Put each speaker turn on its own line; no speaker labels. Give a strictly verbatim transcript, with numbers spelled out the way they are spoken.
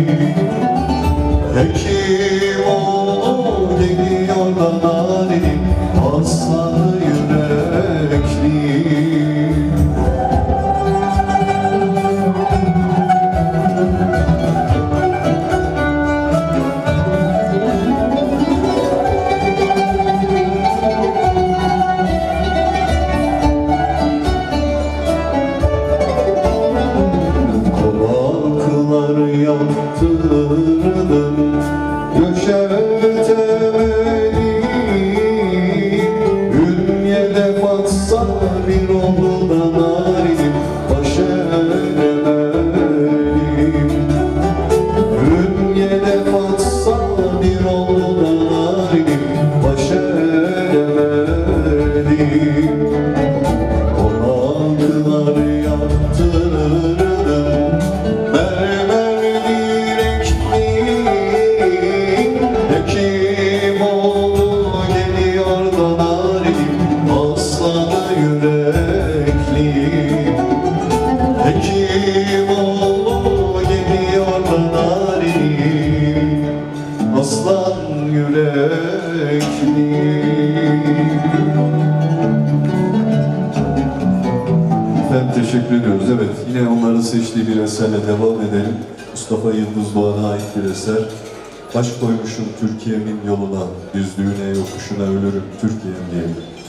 Hekimoğlu geliyor da narenim, aslanı yürekli. Konaklar yaptırdım, döşetemedim. Ünye'de batsa bir oğlu da narenim, baş edemedim. Ünye'de batsa bir oğlu da narenim, baş edemedim. Konaklar yaptırdım, mermer direkli. Hekimoğlu geliyor da narenim, aslanı yürekli. Hekimoğlu geliyor da narenim, aslan yürekli. Efendim teşekkür ediyoruz. Evet, yine onların seçtiği bir eserle devam edelim. Mustafa Yıldız Doğan'a ait bir eser. Baş koymuşum Türkiye'min yoluna, düzlüğüne, yokuşuna ölürüm Türkiye'm diyelim.